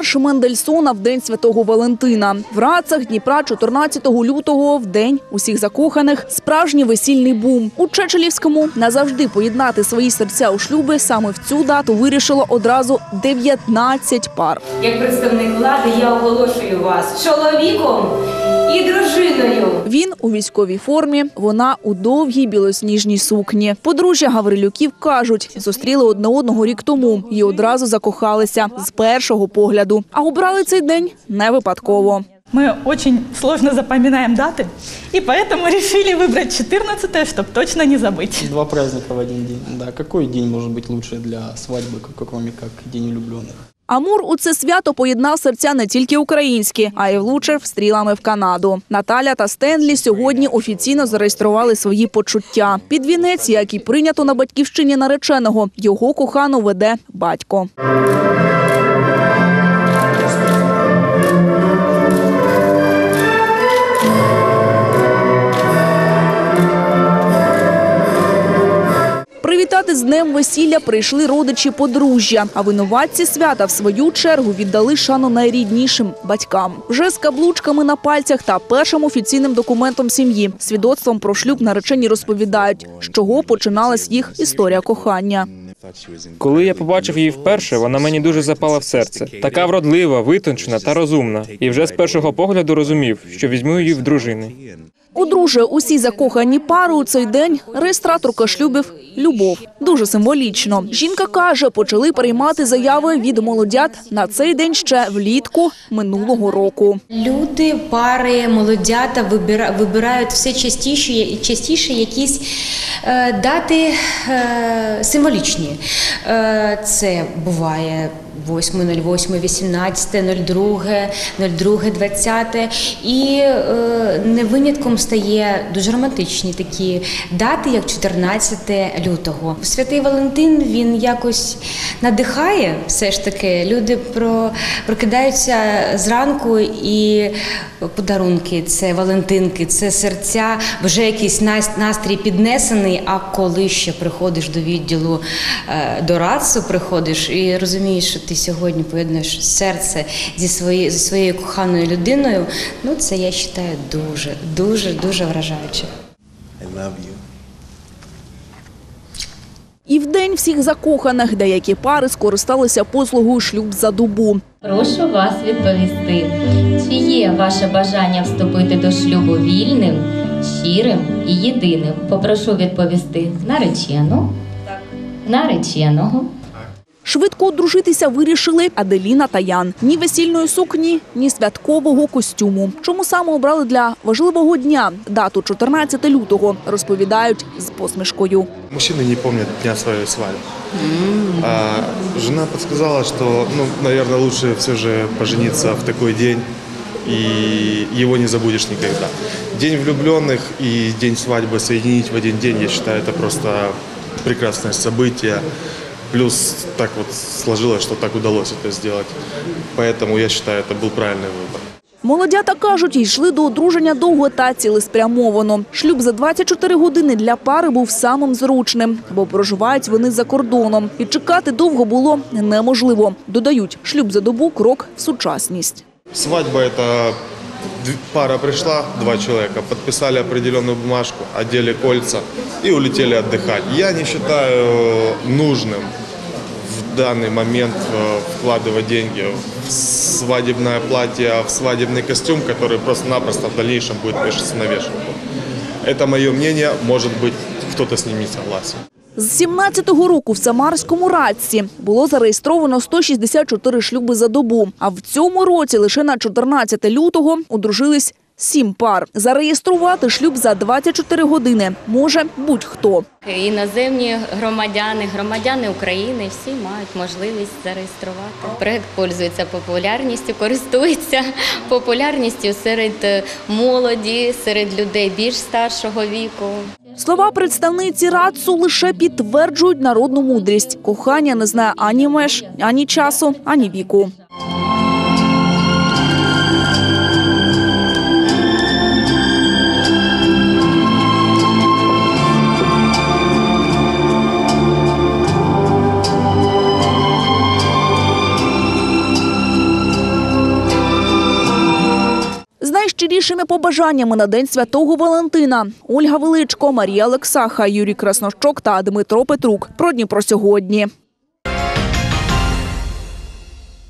вірш Мендельсона в День Святого Валентина. В Рацах Дніпра 14 лютого, в День усіх закоханих, справжній весільний бум. У Чечелівському назавжди поєднати свої серця у шлюби саме в цю дату вирішило одразу 19 пар. Як представник влади я оголошую вас чоловіком і дружиною. Він у військовій формі, вона у довгій білосніжній сукні. Подружжя Гаврилюків кажуть, зустріли одне одного рік тому і одразу закохалися з першого погляду. А обрали цей день не випадково. Мы очень сложно запоминаем даты, и поэтому решили выбрать 14-е, чтобы точно не забыть. Два праздника в один день. Да, какой день может быть лучше для свадьбы, кроме как День влюбленных? Амур у це свято поєднав серця не тільки українські, а й влучив стрілами в Канаду. Наталя та Стенлі сьогодні офіційно зареєстрували свої почуття. Під вінець, як і прийнято на батьківщині нареченого, його кохану веде батько. Привітати з днем весілля прийшли родичі подружжя, а винуватці свята в свою чергу віддали шану найріднішим – батькам. Вже з каблучками на пальцях та першим офіційним документом сім'ї – свідоцтвом про шлюб наречені розповідають, з чого починалась їх історія кохання. Коли я побачив її вперше, вона мені дуже запала в серце. Така вродлива, витончена та розумна. І вже з першого погляду розумів, що візьму її в дружини. Одружує усі закохані пари у цей день реєстраторка шлюбів Любов. Дуже символічно. Жінка каже, почали приймати заяви від молодят на цей день ще влітку минулого року. Люди, пари, молодята вибирають все частіше і частіше якісь дати символічні. Це буває 8.08, 18.02, 02.20. І не винятком стає дуже романтичні такі дати, як 14 лютого. Святий Валентин, він якось надихає все ж таки. Люди прокидаються зранку і подарунки, це валентинки, це серця, вже якийсь настрій піднесений, а коли ще приходиш до відділу, до РАЦу приходиш і розумієш, що ти сьогодні поєднуєш серце зі своєю коханою людиною, ну це, я вважаю, дуже вражаюче. І в день всіх закоханих деякі пари скористалися послугою шлюб за добу. Прошу вас відповісти, чи є ваше бажання вступити до шлюбу вільним, щирим і єдиним? Попрошу відповісти наречену, нареченого. Швидко одружитися вирішили Аделіна та Ян. Ні весільної сукні, ні святкового костюму. Чому саме обрали для важливого дня дату 14 лютого, розповідають з посмішкою. Мужчины не помнят дня своей свадьбы. Жена подсказала, что, наверное, лучше все же пожениться в такой день, и его не забудешь никогда. День влюбленных и день свадьбы соединить в один день, я считаю, это просто прекрасное событие. Плюс так вот сложилось, что так удалось это сделать. Поэтому я считаю, это был правильный выбор. Молодята кажуть, йшли до одруження довго та цілеспрямовано. Шлюб за 24 години для пари був самим зручним, бо проживають вони за кордоном. І чекати довго було неможливо. Додають, шлюб за добу – крок в сучасність. Свадьба – это пара пришла, два человека, подписали определенную бумажку, одели кольца и улетели отдыхать. Я не считаю нужным в данный момент вкладывать деньги в свадебное платье, в свадебный костюм, который просто-напросто в дальнейшем будет вешаться на вешалку. Это мое мнение, может быть, кто-то с ним не согласен. З 17-го року в Самарському Радці було зареєстровано 164 шлюби за добу. А в цьому році лише на 14 лютого одружились 7 пар. Зареєструвати шлюб за 24 години може будь-хто. Іноземні громадяни України, всі мають можливість зареєструвати. Проект користується популярністю серед молоді, серед людей більш старшого віку. Слова представниці Радцу лише підтверджують народну мудрість. Кохання не знає ані меж, ані часу, ані віку. найщирішими побажаннями на День Святого Валентина. Ольга Величко, Марія Олексаха, Юрій Краснощок та Дмитро Петрук. Про Дніпро сьогодні.